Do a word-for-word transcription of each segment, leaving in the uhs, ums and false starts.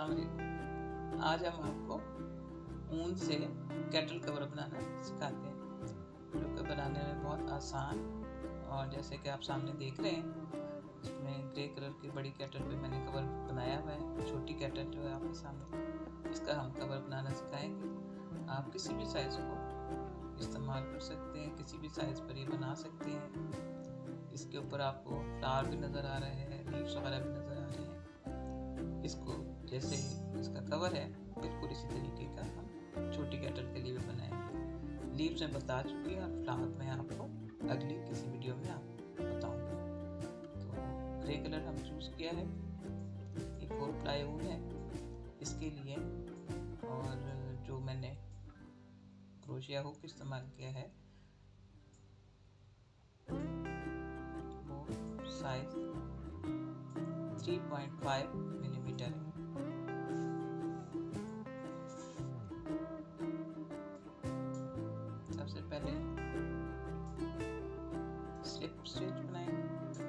अस्सलाम वालेकुम। आज हम आपको ऊन से कैटल कवर बनाना सिखाते हैं, जो कि बनाने में बहुत आसान। और जैसे कि आप सामने देख रहे हैं, इसमें ग्रे कलर की बड़ी कैटल पे मैंने कवर बनाया हुआ है। छोटी कैटल जो है आपके सामने, इसका हम कवर बनाना सिखाएंगे। आप किसी भी साइज़ को इस्तेमाल कर सकते हैं, किसी भी साइज़ पर ये बना सकते हैं। इसके ऊपर आपको फ्लावर भी नज़र आ रहे हैं, लीव्स वगैरह भी नज़र आ रहे हैं। इसको जैसे इसका कवर है, बिल्कुल इसी तरीके का हम छोटी कैटल के लिए भी बनाएंगे। लीव्स में बता चुकी है और फ्लावर में आपको अगली किसी वीडियो में आपको बताऊंगी। तो ग्रे कलर हम चूज़ किया है, ये फोर प्लाई ऊन है इसके लिए। और जो मैंने क्रोशिया हुक इस्तेमाल किया है वो size three point five millimetre है। सबसे पहले स्लिप स्टिच बनाएंगे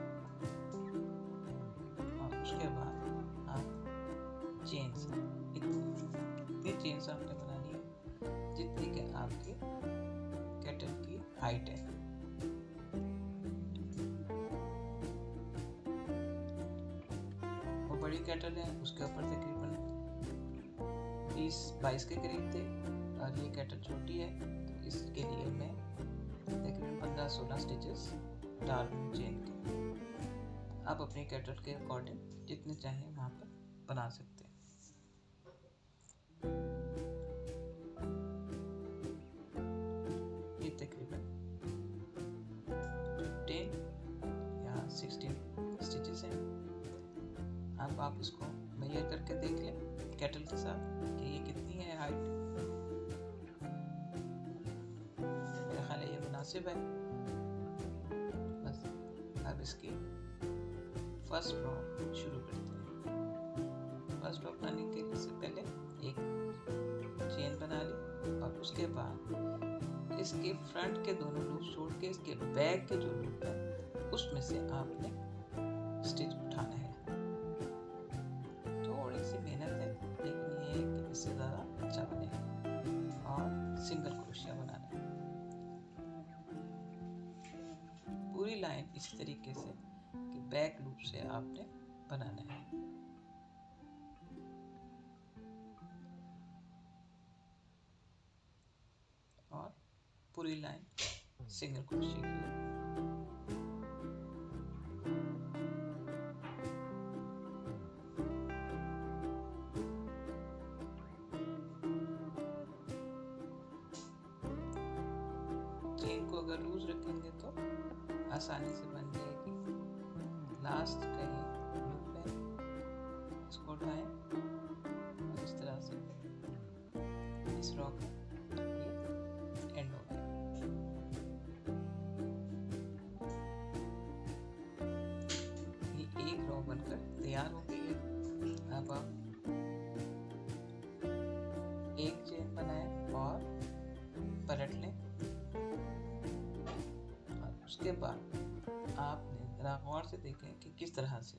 और उसके बाद आप चेन्स, इतनी चेन्स आपने बनानी है जितनी कि आपकी कैटल की हाइट है। वो बड़ी कैटल है, उसके ऊपर तकरीबन बीस बाईस के करीब थे, और ये कैटल छोटी है तो इसके लिए मैं तकरीबन पंद्रह सोलह स्टिचेस डाल दूँ चेन के। आप अपनी कैटल के अकॉर्डिंग जितने चाहें वहाँ पर बना सकते हैं। ये तकरीबन फिफ्टीन या सिक्सटीन स्टिचेस हैं। अब आप इसको मेजर करके देख लें कैटल के साथ कि ये कितनी है हाइट। मेरा ख्याल है ये मुनासिब है। बस अब इसकी फर्स्ट रो शुरू करते हैं। फर्स्ट रो बनाने के लिए से पहले एक चेन बना ली और उसके बाद इसके फ्रंट के दोनों लूप छोड़ के इसके बैक के जो लूप है उसमें से आपने स्टिच उठाना है। थोड़ी सी मेहनत है, लेकिन ये है कि इससे ज़्यादा अच्छा बनेगा। और सिंगल क्रोशिया बनाना है। पूरी लाइन इसी तरीके से कि बैक लूप से आपने बनाना है। और पूरी लाइन सिंगल क्रोशिया की। चेन को अगर लूज रखेंगे तो आसानी से बन जाएगी। लास्ट का ये लूप है, इसको उठाएं और इस तरह से इस रॉ का ये एंड हो गया। ये एक रॉ बनकर तैयार हो गई है। अब आप एक चेन बनाएं और पलट लें। उसके बाद आपने जरा गौर से देखें कि किस तरह से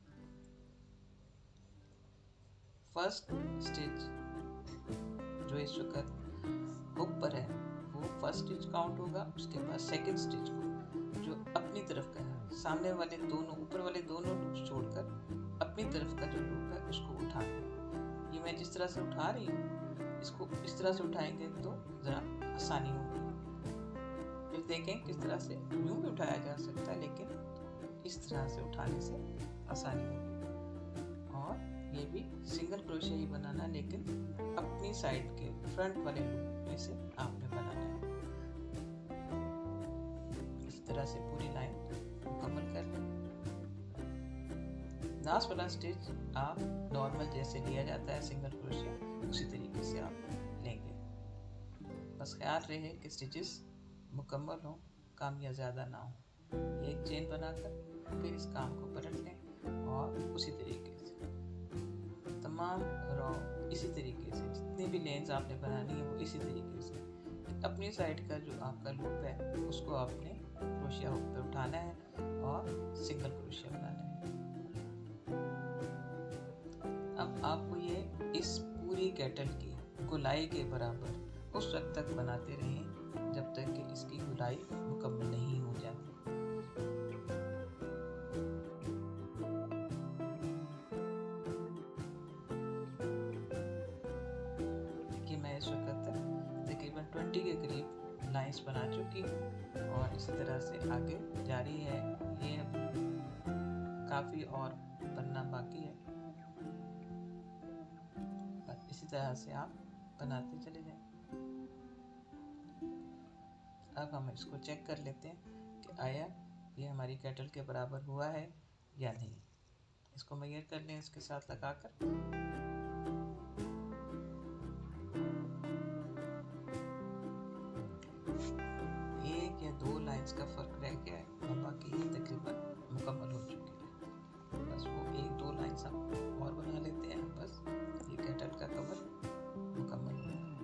फर्स्ट स्टिच जो इस वक्त हुक पर है वो फर्स्ट स्टिच काउंट होगा। उसके बाद सेकंड स्टिच को जो अपनी तरफ का है, सामने वाले दोनों ऊपर वाले दोनों लूप छोड़कर अपनी तरफ का जो लूप है उसको उठाना। ये मैं जिस तरह से उठा रही हूँ, इसको इस तरह से उठाएंगे तो ज़रा आसानी होगी। फिर देखें किस तरह से यूं भी उठाया जा सकता है, लेकिन इस तरह से उठाने से आसानी होगी। और ये भी सिंगल क्रोशिया ही बनाना, लेकिन अपनी साइड के फ्रंट वाले लूप में से आपने बनाना है। इस तरह से पूरी लाइन मुकम्मल कर लें। लास्ट वाला स्टिच आप नॉर्मल जैसे लिया जाता है सिंगल क्रोशिया, उसी तरीके से आप लेंगे। बस ख्याल रहे कि स्टिचेस मुकम्मल हो, काम या ज़्यादा ना हो। एक चेन बनाकर फिर इस काम को पलट लें और उसी तरीके से तमाम रॉ इसी तरीके से जितनी भी लेंस आपने बनानी है वो इसी तरीके से अपनी साइड का जो आपका लूप है उसको आपने क्रोशिया हुक पे उठाना है और सिंगल क्रोशिया बनाना है। अब आपको ये पूरी केटल की गोलाई के बराबर उस वक्त तक बनाते रहें जब तक कि इसकी गोलाई मुकम्मल नहीं हो जाती। देखिए मैं इस वक्त तक तकरीबन ट्वेंटी के करीब लाइंस बना चुकी हूँ और इसी तरह से आगे जारी है। ये अब काफ़ी और बनना बाकी है, बस इसी तरह से आप बनाते चले जाएं। अब हम इसको चेक कर लेते हैं कि आया ये हमारी केटल के बराबर हुआ है या नहीं। इसको मेजर कर लें इसके साथ लगाकर। एक या दो लाइंस का फर्क रह गया है और बाकी ये तकरीबन मुकम्मल हो चुकी है। बस वो एक दो लाइंस हम और बना लेते हैं, बस ये केटल का कवर मुकम्मल हो गया।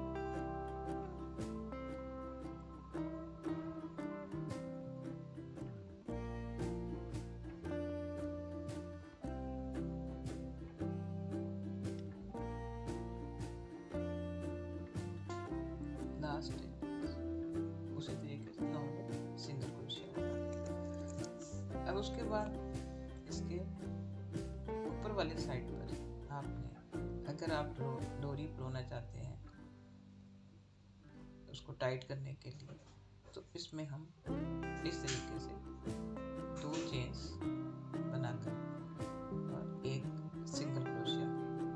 लास्ट उसी तरीके से नॉर्मल सिंगल क्रोशिया होगा। अब उसके बाद इसके ऊपर वाले साइड पर आपने, अगर आप डोरी परोना चाहते हैं उसको टाइट करने के लिए, तो इसमें हम इस तरीके से दो चेन्स बनाकर और एक सिंगल क्रोशिया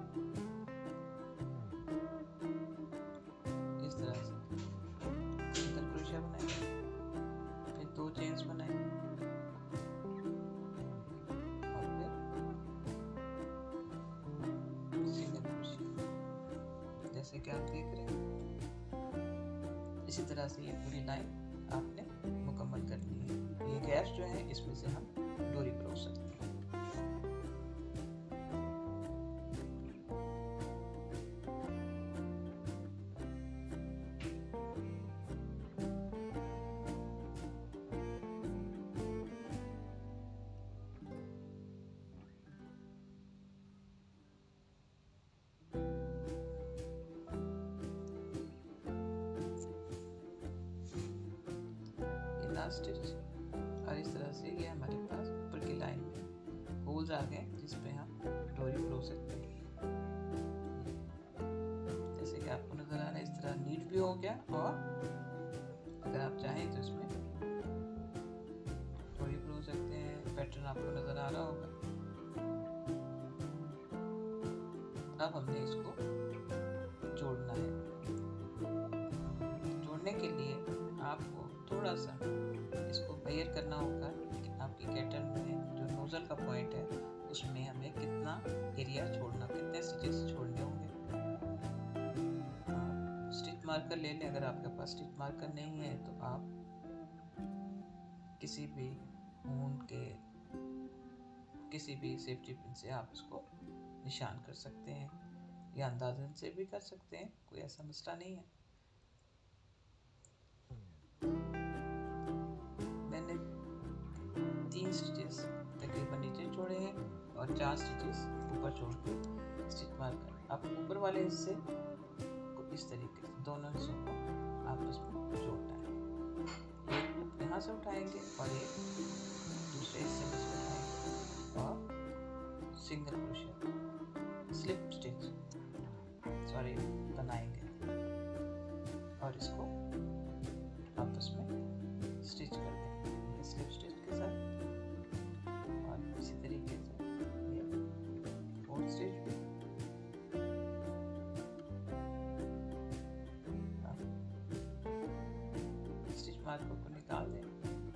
इस तरह से सिंगल क्रोशिया बनाएंगे, फिर दो चेन्स बनाएंगे और फिर सिंगल क्रोशिया, जैसे कि आप देख रहे हैं। इसी तरह से ये पूरी लाइन आपने मुकम्मल करनी है। ये गैप्स जो है इसमें से हम डोरी परोस सकते हैं। लास्ट स्टिच और इस तरह से ये हमारे पास ऊपर की लाइन में होल्स आ गए जिसपे हम डोरी परोस सकते हैं। जैसे कि आपको नजर आ रहा है, इस तरह नीट भी हो गया और अगर आप चाहें तो इसमें डोरी परोस सकते हैं। पैटर्न आपको नजर आ रहा होगा। अब हमने इसको जोड़ना है। जोड़ने के लिए आपको थोड़ा सा इसको मेजर करना होगा कि आपकी केटल में जो नोजल का पॉइंट है उसमें हमें कितना एरिया छोड़ना, कितने स्टिचेस छोड़ने होंगे। स्टिच मार्कर ले लें। अगर आपके पास स्टिच मार्कर नहीं है तो आप किसी भी ऊन के किसी भी सेफ्टी पिन से आप इसको निशान कर सकते हैं या अंदाजन से भी कर सकते हैं, कोई ऐसा मसला नहीं है। मैंने तीन स्टिचेस तकरीबन नीचे छोड़े हैं और चार स्टिचेस ऊपर छोड़ के स्टिच मार्कर आप ऊपर वाले हिस्से को इस तरीके से दोनों हिस्सों को आपस में जोड़ना है। एक लूप यहाँ से उठाएंगे और एक दूसरे हिस्से में से उठाएंगे और सिंगल क्रोशिया स्लिप स्टिच सॉरी बनाएंगे और इसको आपस में स्टिच कर देंगे स्लिप स्टिच के साथ। और इसी तरीके से ये फोर्थ स्टिच भी स्टिच मार्कर को निकाल दें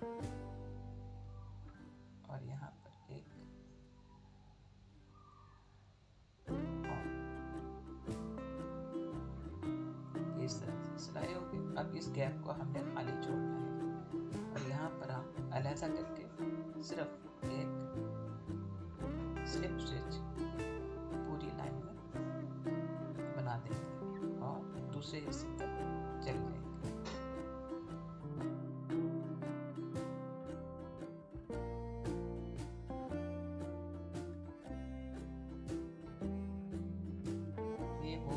और यहाँ पर एक इस तरह से सिलाई होगी। अब इस गैप को हमने खाली छोड़ना है और यहाँ पर हम अलहदा करके सिर्फ एक स्लिप स्टिच पूरी लाइन में बना देंगे और दूसरे हिस्से तक चल जाएंगे। ये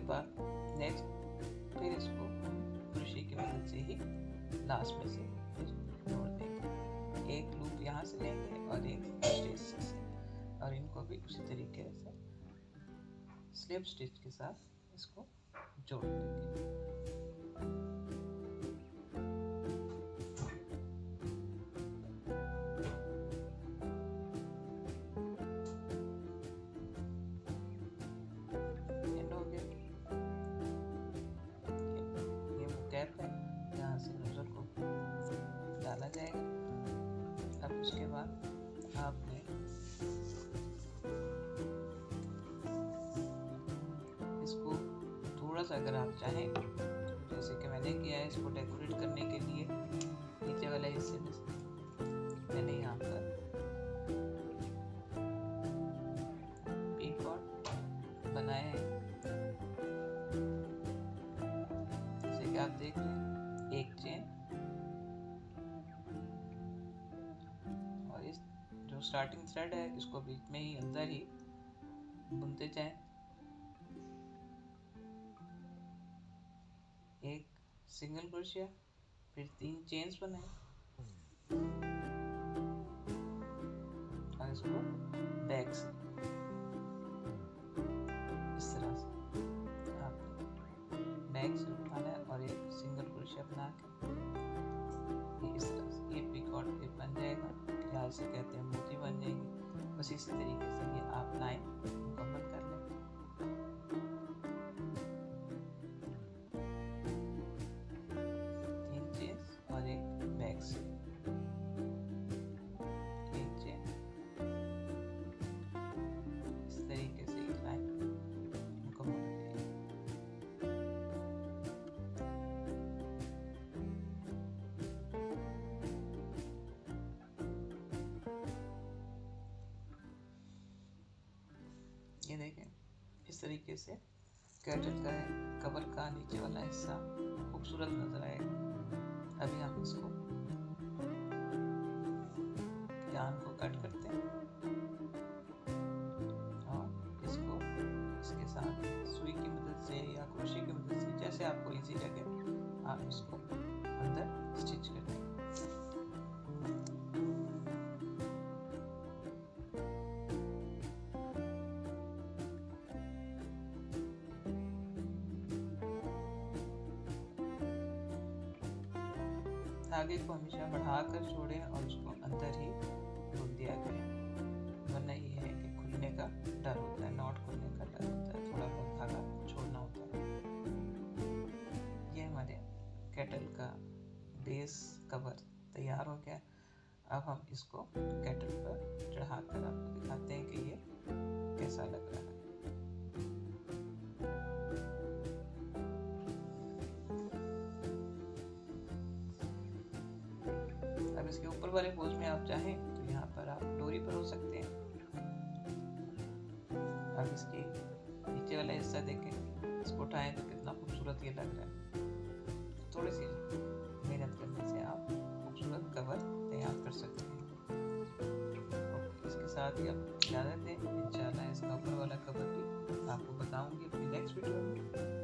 बाद नेक्स्ट फिर इसको क्रोशे की मदद से ही लास्ट में से जोड़ देंगे। एक लूप यहाँ से लेंगे और एक स्टिच से, और इनको भी उसी तरीके से स्लिप स्टिच के साथ इसको जोड़ देंगे। कैप है, यहाँ से नोजल को डाला जाएगा। अब उसके बाद आपने इसको थोड़ा सा, अगर आप चाहें, जैसे कि मैंने किया है, इसको डेकोरेट करने के लिए नीचे वाले हिस्से में मैंने यहाँ पर पीकॉट बनाए हैं। जैसे कि आप देख रहे हैं, एक चेन और इस जो स्टार्टिंग थ्रेड है इसको बीच में ही अंदर ही बुनते जाएं। एक सिंगल क्रोशिया, फिर तीन चेन्स बनाए और इसको बैक से इस तरह से आपने बैक से उठाना है और एक सिंगल क्रोशिया बना के ये इस तरह से ये पीकॉट भी बन जाएगा। ख्याल से कहते हैं मोती बन जाएंगे। बस इसी तरीके से ये आप लाइन मुकम्मल कर लें। तीन चेन्स और एक बैक से एक चेन, इस तरीके से एक लाइन मुकम्मल हो जाएगी। ये देखें, इस तरीके से कैटल का कवर का नीचे वाला हिस्सा खूबसूरत नजर आएगा। अभी हम इसको यार्न को कट करते हैं और इसको इसके साथ सुई की मदद से या क्रोशे की मदद से, जैसे आपको इजी लगे, आप इसको अंदर स्टिच कर देंगे। धागे को हमेशा बढ़ा कर छोड़ें और उसको अंदर ही बुन दिया करें, वरना ये है कि खुलने का डर होता है, नॉट खुलने का डर होता है, थोड़ा बहुत धागा छोड़ना होता है। ये हमारे कैटल का बेस कवर तैयार हो गया। अब हम इसको कैटल पर चढ़ाकर आपको दिखाते हैं कि ये कैसा लग रहा है। अब इसके ऊपर वाले पोज में आप चाहें तो यहाँ पर आप डोरी पर हो सकते हैं। अब इसके नीचे वाला हिस्सा देखें, इसको उठाएं तो कितना खूबसूरत ये लग रहा है। थोड़ी सी मेहनत करने से आप खूबसूरत कवर तैयार कर सकते हैं। और इसके साथ ही आप इजाज़त दें, इंशाल्लाह इसका ऊपर वाला कवर भी आपको बताऊंगी अपनी नेक्स्ट वीडियो में।